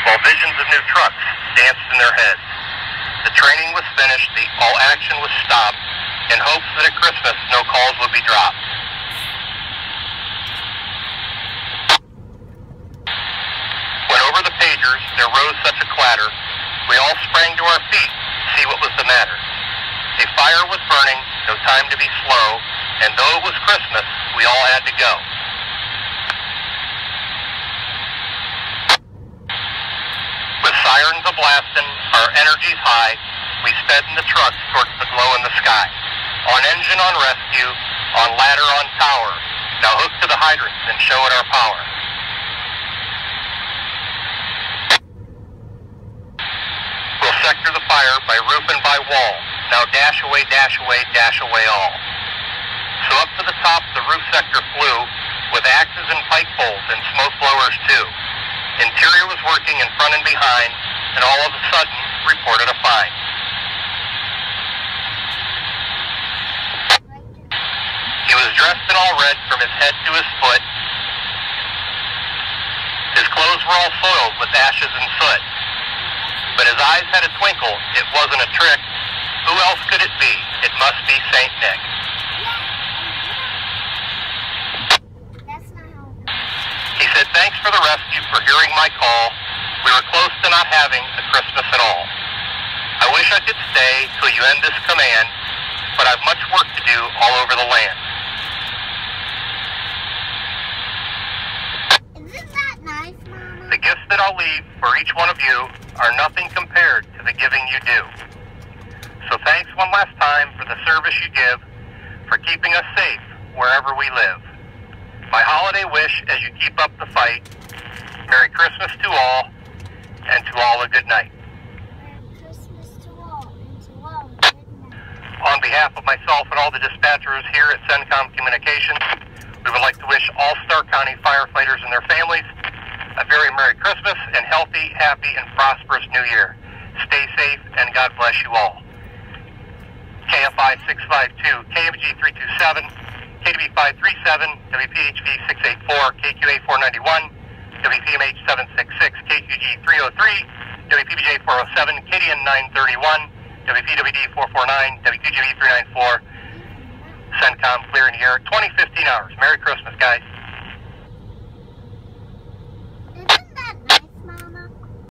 while visions of new trucks danced in their heads. The training was finished, all action was stopped, in hopes that at Christmas no calls would be dropped. When over the pagers there rose such a clatter, we all sprang to our feet to see what was the matter. A fire was burning, no time to be slow, and though it was Christmas, we all had to go. With sirens a-blasting, our energies high, we sped in the trucks towards the glow in the sky. On engine on rescue, on ladder on tower, now hook to the hydrants and show it our power. We'll sector the fire by roof and by wall, now dash away all. So up to the top the roof sector flew, with axes and pike poles and smoke blowers too. Interior was working in front and behind, and all of a sudden reported a find. He was dressed in all red from his head to his foot. His clothes were all soiled with ashes and soot. But his eyes had a twinkle, it wasn't a trick. Who else could it be? It must be St. Nick. He said, thanks for the rescue, for hearing my call. We were close to not having a Christmas at all. I wish I could stay till you end this command, but I've much work to do all over the land. Isn't that nice, Mama? The gifts that I'll leave for each one of you are nothing compared to the giving you do. So thanks one last time for the service you give, for keeping us safe wherever we live. My holiday wish as you keep up the fight, Merry Christmas to all, and to all a good night. Merry Christmas to all, and to all a good night. On behalf of myself and all the dispatchers here at CENTCOM Communications, we would like to wish all Stark County firefighters and their families a very Merry Christmas and healthy, happy, and prosperous New Year. Stay safe, and God bless you all. KFI 652, KMG 327, KDB 537, WPHV 684, KQA 491, WPMH 766, KQG 303, WPBJ 407, KDN 931, WPWD 449, WQGB 394, CENTCOM clear in here, 2015 hours. Merry Christmas, guys.